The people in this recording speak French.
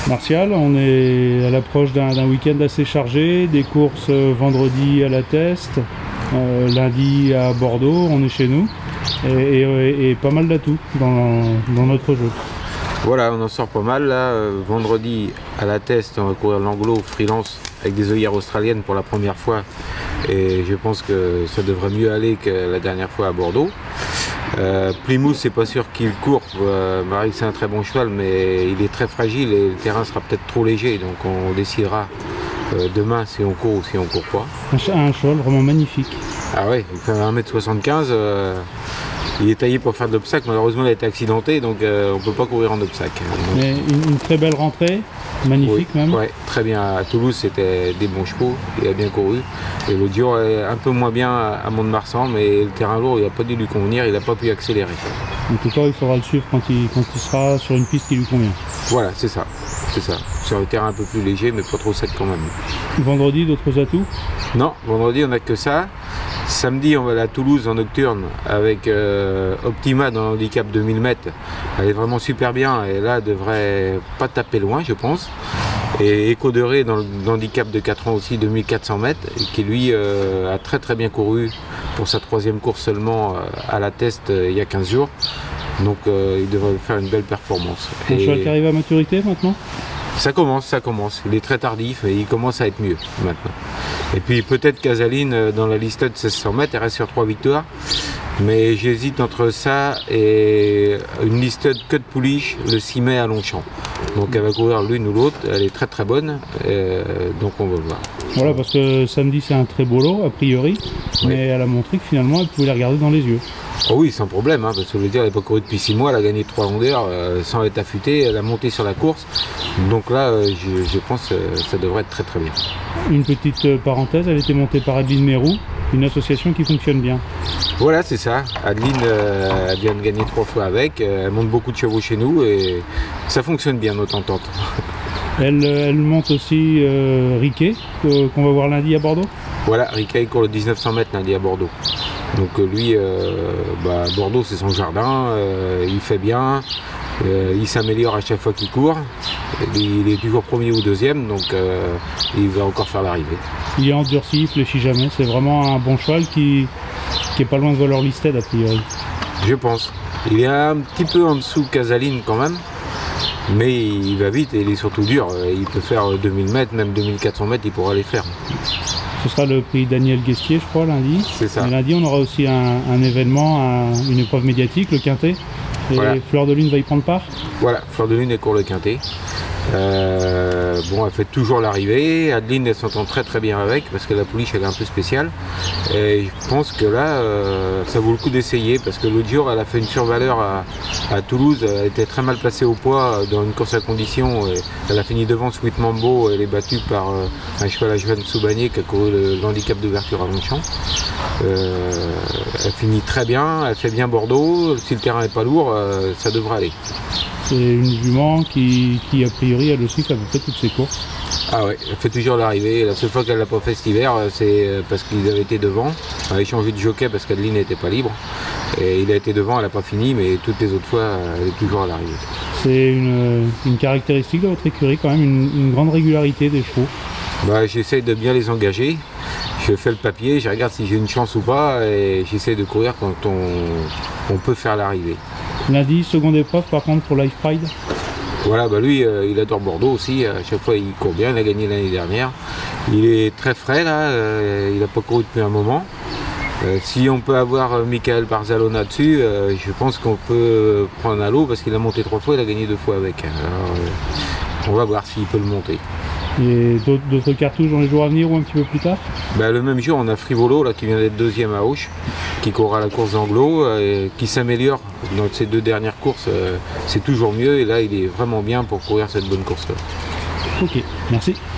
Martial, on est à l'approche d'un week-end assez chargé, des courses vendredi à la Teste, lundi à Bordeaux, on est chez nous, et pas mal d'atouts dans notre jeu. Voilà, on en sort pas mal là. Vendredi à la Teste, on va courir l'anglo freelance avec des œillères australiennes pour la première fois, et je pense que ça devrait mieux aller que la dernière fois à Bordeaux. Plymouth, c'est pas sûr qu'il court. Marie, c'est un très bon cheval, mais il est très fragile et le terrain sera peut-être trop léger, donc on décidera demain si on court ou si on court pas. Un cheval vraiment magnifique. Ah ouais, il fait 1m75, il est taillé pour faire de l'obstacle, malheureusement il a été accidenté, donc on ne peut pas courir en obstacle. Mais une très belle rentrée, magnifique oui, même. Oui, très bien. À Toulouse, c'était des bons chevaux, il a bien couru. Et l'autre jour, un peu moins bien à Mont-de-Marsan, mais le terrain lourd, il n'a pas dû lui convenir, il n'a pas pu accélérer. En tout cas, il faudra le suivre quand il sera sur une piste qui lui convient. Voilà, c'est ça. C'est ça. Sur un terrain un peu plus léger, mais pas trop sec quand même. Vendredi, d'autres atouts? Non, vendredi, on n'a que ça. Samedi, on va aller à Toulouse en nocturne avec Optima dans l'handicap 2000 mètres. Elle est vraiment super bien et là, elle devrait pas taper loin, je pense. Et Echo de Ré dans l'handicap de 4 ans aussi, 2400 mètres, et qui lui a très bien couru pour sa 3e course seulement à la Teste il y a 15 jours. Donc il devrait faire une belle performance. Un cheval qui arrive à maturité maintenant? Ça commence. Il est très tardif et il commence à être mieux maintenant. Et puis peut-être Casaline dans la liste de 1600 mètres, elle reste sur 3 victoires. Mais j'hésite entre ça et une liste de queue de pouliche le 6 mai à Longchamp. Donc elle va courir l'une ou l'autre, elle est très bonne, donc on va voir. Voilà, parce que samedi c'est un très beau lot a priori, oui. Mais elle a montré que finalement elle pouvait les regarder dans les yeux. Oh oui, sans problème, hein, parce que je veux dire, elle n'a pas couru depuis 6 mois, elle a gagné 3 longueurs sans être affûtée, elle a monté sur la course. Donc là, je pense que ça devrait être très bien. Une petite parenthèse, elle a été montée par Adeline Mérou, une association qui fonctionne bien. Voilà, c'est ça. Adeline, elle vient de gagner 3 fois avec, elle monte beaucoup de chevaux chez nous et ça fonctionne bien notre entente. Elle monte aussi Riquet, qu'on va voir lundi à Bordeaux. Voilà, Riquet court le 1900 mètres lundi à Bordeaux. Donc lui, Bordeaux c'est son jardin, il fait bien, il s'améliore à chaque fois qu'il court. Il est toujours premier ou deuxième, donc il va encore faire l'arrivée. Il est endurci, il fléchit jamais, c'est vraiment un bon cheval qui est pas loin de Valor Listed a priori. Je pense. Il est un petit peu en dessous de Casaline quand même, mais il va vite et il est surtout dur. Il peut faire 2000 mètres, même 2400 mètres, il pourra les faire. Ce sera le prix Daniel Guestier, je crois, lundi. C'est ça. Et lundi, on aura aussi un événement, une épreuve médiatique, le Quintet. Et voilà. Fleur de Lune va y prendre part. Voilà, Fleur de Lune est court le Quintet. Bon, elle fait toujours l'arrivée. Adeline, elle s'entend très bien avec parce que la pouliche, elle est un peu spéciale. Et je pense que là, ça vaut le coup d'essayer parce que l'autre jour, elle a fait une survaleur à Toulouse. Elle était très mal placée au poids dans une course à condition. Elle a fini devant Sweet Mambo. Elle est battue par un cheval à Joanne Soubanier qui a couru l'handicap d'ouverture à Longchamp. Elle finit très bien, elle fait bien Bordeaux. Si le terrain n'est pas lourd, ça devrait aller. C'est une jument qui a priori, elle aussi, fait à peu près toutes ses courses. Ah ouais, elle fait toujours l'arrivée. La seule fois qu'elle l'a pas fait cet hiver, c'est parce qu'ils avaient été devant. Elle avait changé de jockey parce qu'Adeline n'était pas libre. Et il a été devant, elle n'a pas fini, mais toutes les autres fois, elle est toujours à l'arrivée. C'est une caractéristique de votre écurie quand même, une grande régularité des chevaux. Bah, j'essaie de bien les engager. Je fais le papier, je regarde si j'ai une chance ou pas et j'essaie de courir quand on peut faire l'arrivée. Lundi, seconde épreuve par contre pour Life Pride. Voilà, bah lui, il adore Bordeaux aussi. À chaque fois, il court bien. Il a gagné l'année dernière. Il est très frais là. Il n'a pas couru depuis un moment. Si on peut avoir Michael Barzalona dessus, je pense qu'on peut prendre à l'eau parce qu'il a monté 3 fois. Il a gagné 2 fois avec. Alors, on va voir s'il peut le monter. Et d'autres cartouches dans les jours à venir ou un petit peu plus tard? Bah, le même jour, on a Frivolo là, qui vient d'être 2e à Auch, qui courra la course d'Anglo, qui s'améliore dans ses 2 dernières courses. C'est toujours mieux et là, il est vraiment bien pour courir cette bonne course-là. Ok, merci.